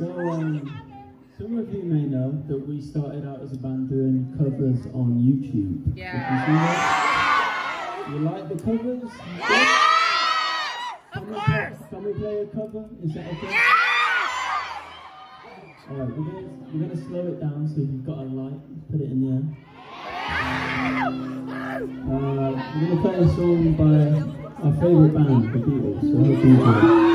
Some of you may know that we started out as a band doing covers on YouTube. Yeah. You like the covers? Yeah! Of course! Can we play a cover? Is that okay? Yeah! Alright, we're gonna slow it down so if you've got a light, put it in the air. We're gonna play a song by our favourite band, the Beatles, so I hope you enjoy it.